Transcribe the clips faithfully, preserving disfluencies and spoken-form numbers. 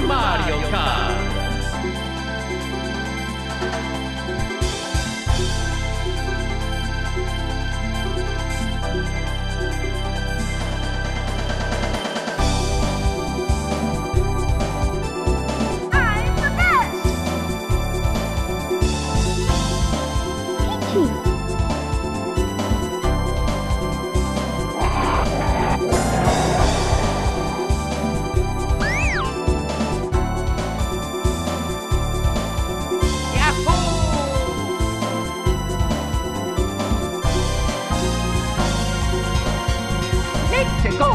Mario Kart. To go.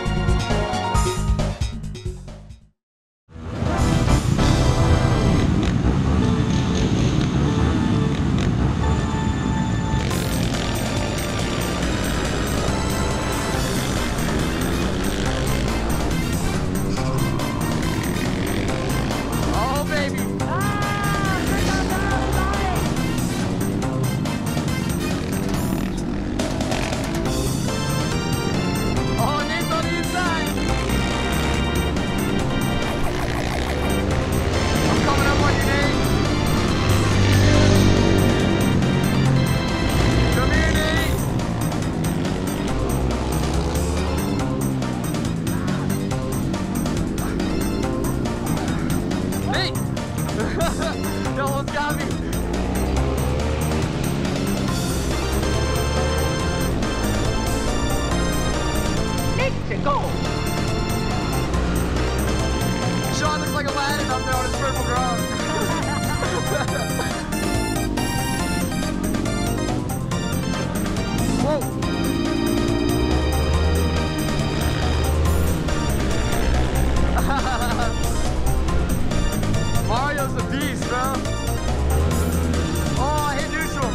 Oh, baby. You almost got me. Need to go. Sean looks like Aladdin up there on his purple ground. Whoa. Mario's a beast, bro. Oh, I hit neutral.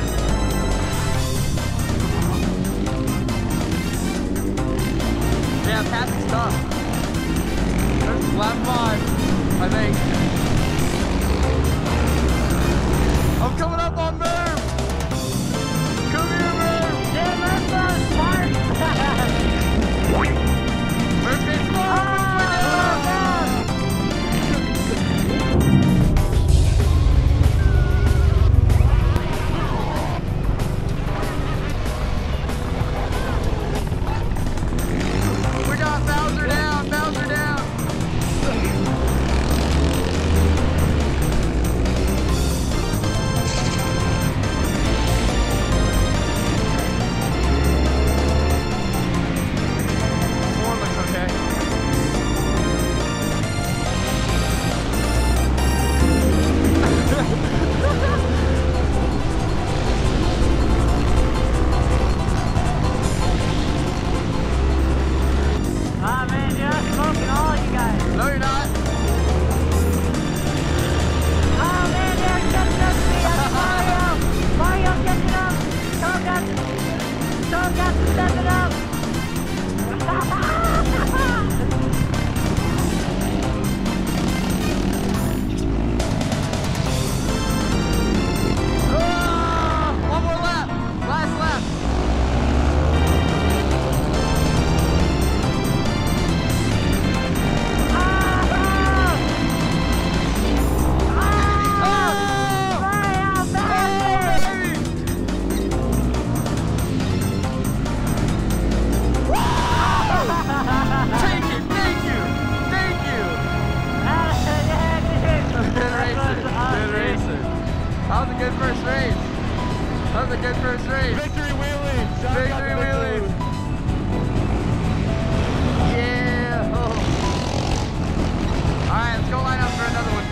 Yeah, passing's tough. There's lap five, I think. I'm coming up on Merv. Come here, Merv. Yeah, Merv's on smart. Merv gets more. That was a good first race. That was a good first race. Victory wheelie. Victory wheelie. Yeah. Oh. All right, let's go line up for another one.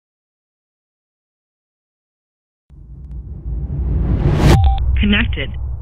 Connected.